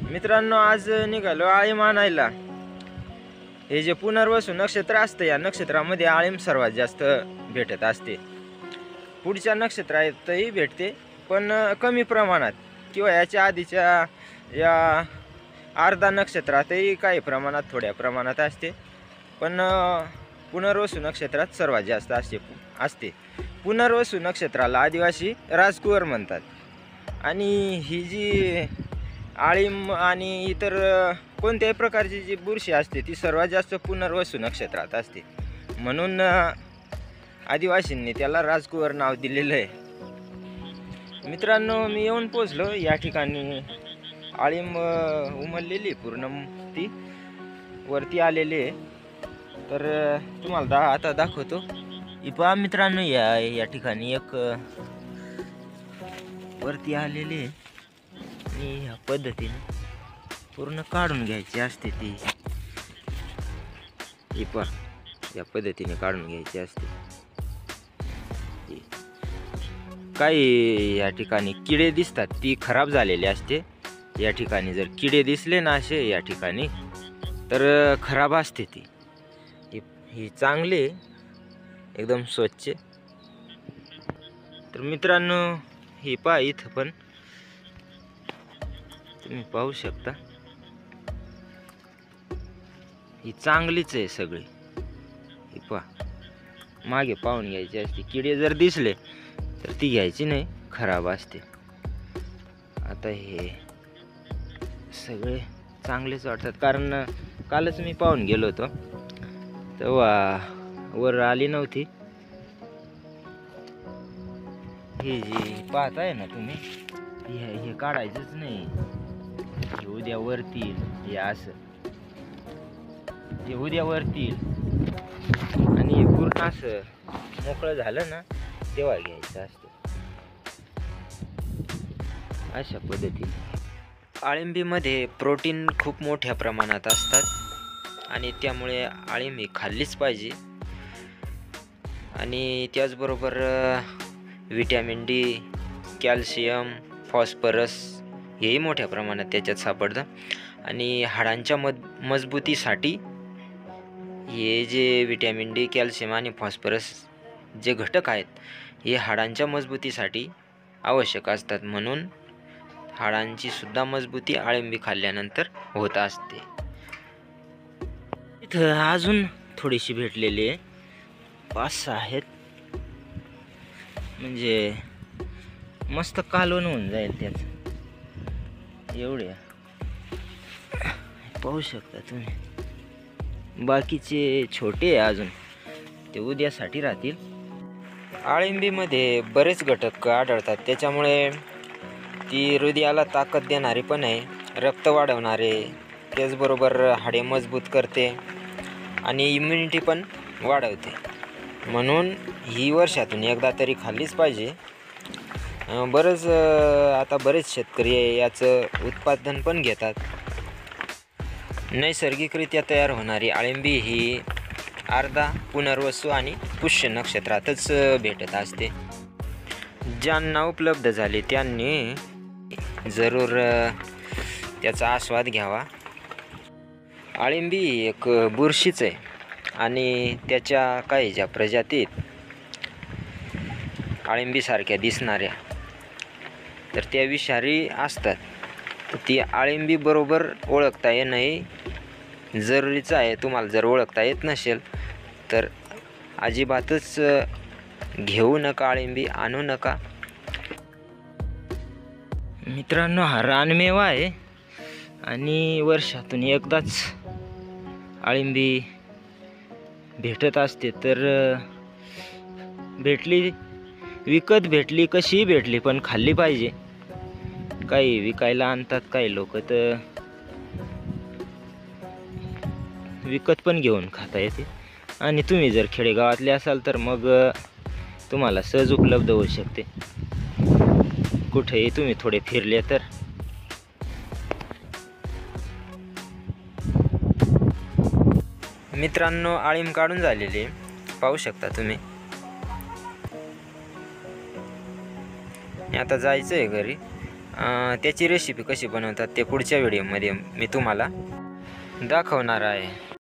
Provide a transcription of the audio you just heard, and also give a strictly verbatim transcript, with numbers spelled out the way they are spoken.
मित्रांनो, आज निघालो आळीम आणायला। हे जे पुनर्वसू नक्षत्र असतं, या नक्षत्रामध्ये आळीम सर्वात जास्त भेटत असते। पुढच्या नक्षत्रातही भेटते, पण कमी प्रमाणात, किंवा याच्या आधीच्या या अर्धा नक्षत्रातही काही प्रमाणात, थोड्या प्रमाणात असते, पण पुनर्वसू नक्षत्रात सर्वात जास्त असते असते पुनर्वसू नक्षत्राला आदिवासी राजकुवर म्हणतात। आणि ही जी आळीम आणि इतर कोणत्याही प्रकारची जी बुरशी असते ती सर्वात जास्त पुनर्वसू नक्षत्रात असते, म्हणून आदिवासींनी त्याला राजकुवर नाव दिलेलं आहे। मित्रांनो, मी येऊन पोचलो या ठिकाणी। आळीम उमललेली पूर्ण ती वरती आलेली आहे, तर तुम्हाला दा आता दाखवतो। ही पहा मित्रांनो, या या ठिकाणी एक वरती आलेली आहे आणि ह्या पद्धतीने पूर्ण काढून घ्यायची असते ती। ही पहा, या पद्धतीने काढून घ्यायची असते। काही या ठिकाणी किडे दिसतात, ती खराब झालेली असते। या ठिकाणी जर किडे दिसले ना असे या ठिकाणी, तर खराब असते ती। ही चांगली एकदम स्वच्छ। तर मित्रांनो, ही पहा, इथं पण तुम्ही पाहू शकता, ही चांगलीच आहे सगळी। ही पहा, मागे पाहून घ्यायची असते। किडे जर दिसले तर ती घ्यायची नाही, खराब असते। आता हे सगळे चांगलेच वाटतात, कारण कालच मी पाहून गेलो होतो तेव्हा वर आली नव्हती। हे जे पाहत आहे ना तुम्ही, हे हे काढायचंच नाही, हे उद्या वरती येईल। हे असं हे उद्या वरती येईल आणि हे पूर्ण असं मोकळं झालं ना तेव्हा घ्यायचं असतं, अशा पद्धतीने। आळिंबीमध्ये प्रोटीन खूप मोठ्या प्रमाणात असतात आणि त्यामुळे आळिंबी खाल्लीच पाहिजे। आणि त्याचबरोबर विटॅमिन डी, कॅल्शियम, फॉस्फरस हेही मोठ्या प्रमाणात त्याच्यात सापडतं। आणि हाडांच्या मज मजबूतीसाठी हे जे विटॅमिन डी, कॅल्शियम आणि फॉस्फरस जे घटक आहेत, हे हाडांच्या मजबूतीसाठी आवश्यक असतात, म्हणून हाडांची सुद्धा मजबूती आळिंबी खाल्ल्यानंतर होत असते। इथं अजून थोडीशी भेटलेली आहे, पाच सहा आहेत, म्हणजे मस्त कालवण होऊन जाईल त्याच। एवढे पाहू शकता तुम्ही, बाकीचे छोटे अजून, ते उद्यासाठी राहतील। आळिंबीमध्ये बरेच घटक आढळतात, त्याच्यामुळे ती हृदयाला ताकद देणारी पण आहे, रक्त वाढवणारे, त्याचबरोबर हाडे मजबूत करते आणि इम्युनिटी पण वाढवते, म्हणून ही वर्षातून एकदा तरी खाल्लीच पाहिजे। बरंच आता बरेच शेतकरी याचं उत्पादन पण घेतात। नैसर्गिकरित्या तयार होणारी आळिंबी ही अर्धा, पुनर्वसू आणि पुष्य नक्षत्रातच भेटत असते। ज्यांना उपलब्ध झाले त्यांनी जरूर त्याचा आस्वाद घ्यावा। आळिंबी एक बुरशीच आहे आणि त्याच्या काही ज्या प्रजातीत आळिंबीसारख्या दिसणाऱ्या, तर त्या विषारी असतात, तर ती आळिंबी बरोबर ओळखता येणं हे जरुरीचं आहे। तुम्हाला जर ओळखता येत नसेल तर अजिबातच घेऊ नका, आळिंबी आणू नका। मित्रांनो, हा रानमेवा आहे आणि वर्षातून एकदाच आळिंबी भेटत असते, तर भेटली, विकत भेटली, कशीही भेटली, पण खाल्ली पाहिजे। काही विकायला आणतात काही लोक, तर विकत पण घेऊन खाता येते। आणि तुम्ही जर खेडेगावातले असाल तर मग तुम्हाला सहज उपलब्ध होऊ शकते, कुठेही तुम्ही थोडे फिरले तर। मित्रांनो, आळीम काढून झालेली पाहू शकता तुम्ही। आता जायचं आहे घरी अं, त्याची रेसिपी कशी बनवतात ते पुढच्या व्हिडिओमध्ये मी तुम्हाला दाखवणार आहे.